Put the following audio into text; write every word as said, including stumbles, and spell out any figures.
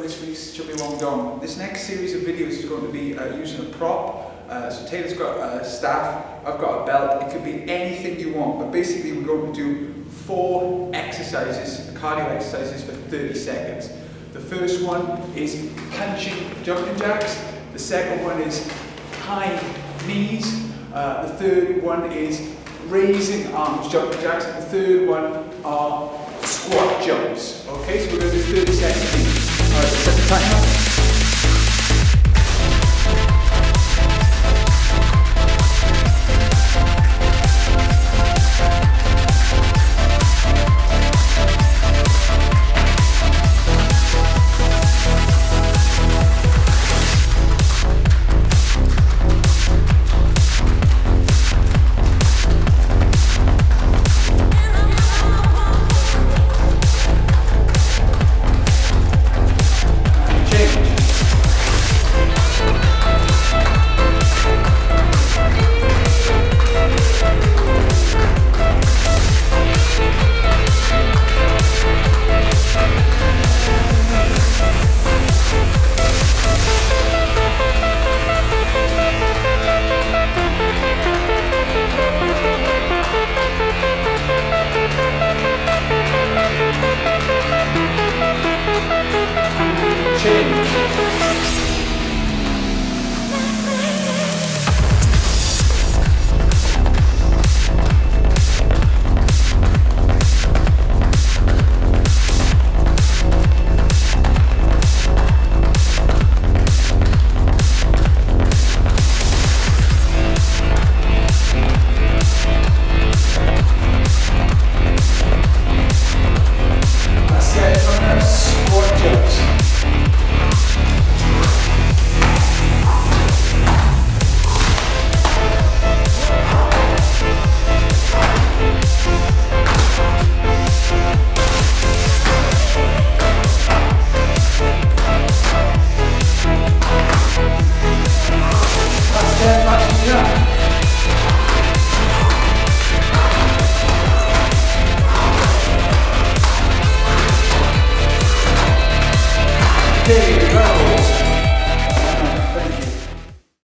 this week's Chubby Long Dong. This next series of videos is going to be uh, using a prop. Uh, so Taylor's got a staff, I've got a belt. It could be anything you want, but basically we're going to do four exercises, cardio exercises for thirty seconds. The first one is punching jumping jacks. The second one is high knees. Uh, the third one is raising arms jumping jacks. And the third one are squat jumps. Okay, so we're going to do thirty seconds each. Alright, set the timer.